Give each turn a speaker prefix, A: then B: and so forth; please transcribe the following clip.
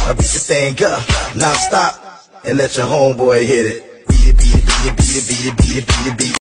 A: beat the thing up, non-stop, and let your homeboy hit it. Beat it, beat it, beat it, beat it, beat it, beat it, beat it, beat it.